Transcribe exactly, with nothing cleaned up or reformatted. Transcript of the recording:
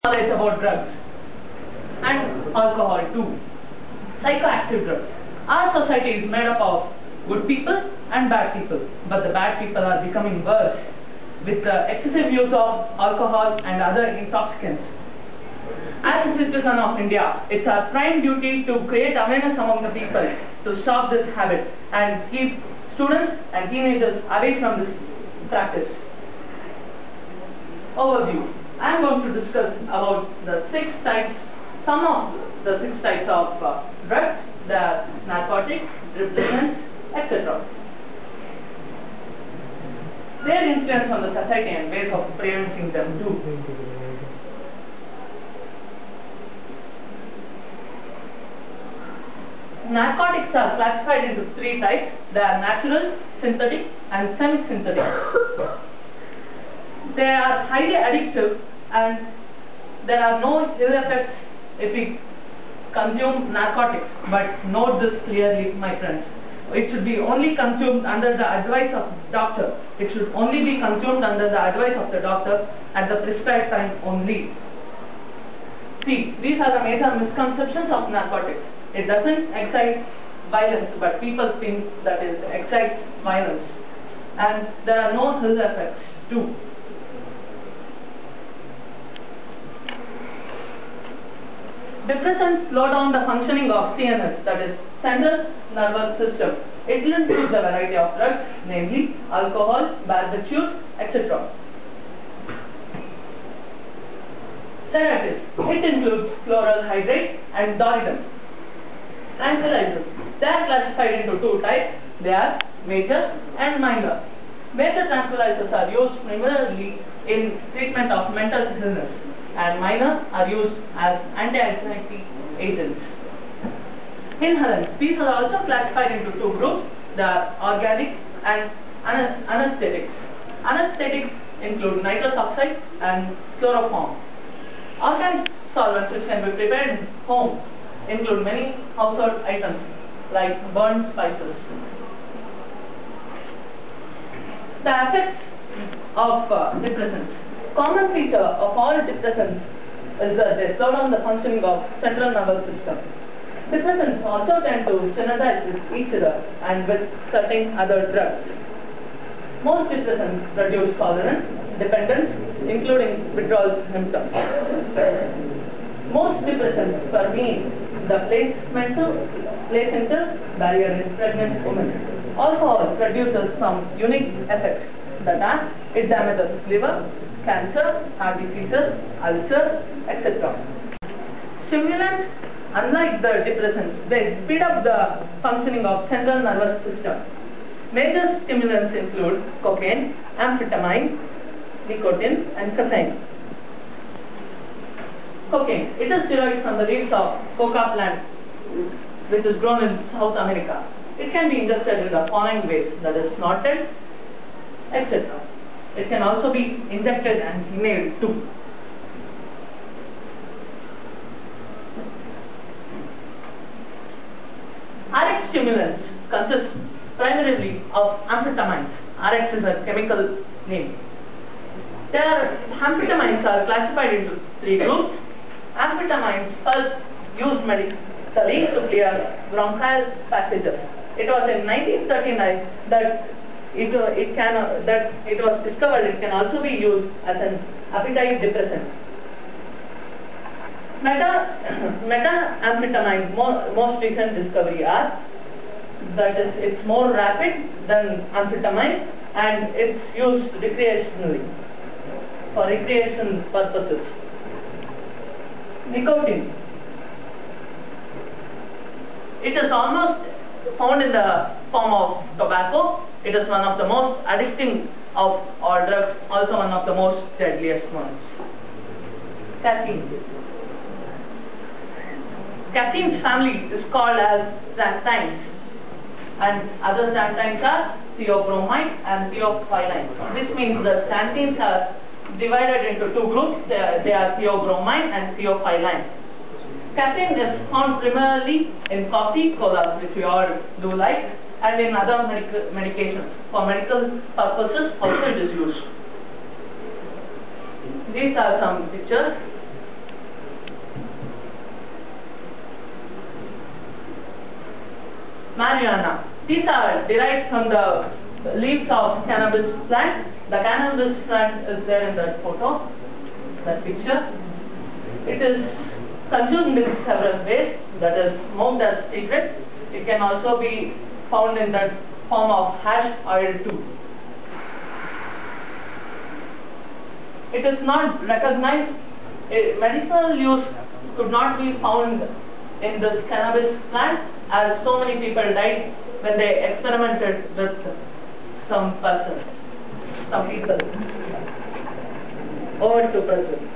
knowledge about drugs and alcohol too. Psychoactive drugs. Our society is made up of good people and bad people, but the bad people are becoming worse with the excessive use of alcohol and other intoxicants. As a citizen of India, it's our prime duty to create awareness among the people to stop this habit and keep students and teenagers away from this practice. Overview. I am going to discuss about the six types, some of the six types of uh, drugs, the narcotics, replacements, et cetera. Their influence on the society and ways of preventing them too. Narcotics are classified into three types. They are natural, synthetic and semi-synthetic. They are highly addictive and there are no ill effects if we consume narcotics. But note this clearly, my friends. It should be only consumed under the advice of the doctor. It should only be consumed under the advice of the doctor at the prescribed time only. See, these are the major misconceptions of narcotics. It doesn't excite violence, but people think that it excites violence. And there are no ill effects too. Depressants slow down the functioning of C N S, that is central nervous system. It includes a variety of drugs, namely alcohol, barbiturates, et cetera. Sedatives. It includes chloral hydrate and Doridan. Tranquilizers. They are classified into two types. They are major and minor. Major tranquilizers are used primarily in treatment of mental illness, and minor are used as anti-anxiety agents. Inhalants. These are also classified into two groups. They are organic and anesthetics. Anesthetics include nitrous oxide and chloroform. Organic solvents which can be prepared in home include many household items like burnt spices. The effects of uh, depressants. Common feature of all depressants is that they slow down the functioning of central nervous system. Depressants also tend to synergize with each other and with certain other drugs. Most depressants produce tolerance, dependence, including withdrawal symptoms. Most depressants permeate the placenta, placenta barrier in pregnant women. Alcohol produces some unique effects, that are, it damages liver, cancer, heart diseases, ulcers, et cetera. Stimulants, unlike the depressants, they speed up the functioning of central nervous system. Major stimulants include cocaine, amphetamine, nicotine, and caffeine. Cocaine. It is derived from the leaves of coca plant, which is grown in South America. It can be ingested in the following ways, that is snorted, et cetera. It can also be injected and inhaled too. R X stimulants consist primarily of amphetamines. R X is a chemical name. Their amphetamines are classified into three groups. Amphetamines first used medically to clear bronchial passages. It was in nineteen thirty-nine that it, uh, it can uh, that it was discovered it can also be used as an appetite depressant. Meta methamphetamine, mo most recent discovery are that is it's more rapid than amphetamine and it's used recreationally for recreation purposes. Nicotine. It is almost found in the form of tobacco. It is one of the most addicting of all drugs, also one of the most deadliest ones. Caffeine. Caffeine's family is called as xanthines, and other xanthines are theobromine and theophylline. This means the xanthines are divided into two groups. They are, they are theobromine and theophylline. Caffeine is found primarily in coffee, cola, which we all do like, and in other medic medications. For medical purposes also it is used. These are some pictures. marijuana. These are derived from the leaves of cannabis plant. The cannabis plant is there in that photo, that picture. It is consumed in several ways, that is smoked as cigarette. It can also be found in the form of hash oil too. It is not recognized, a medicinal use could not be found in this cannabis plant, as so many people died when they experimented with some persons, some people. Over to President.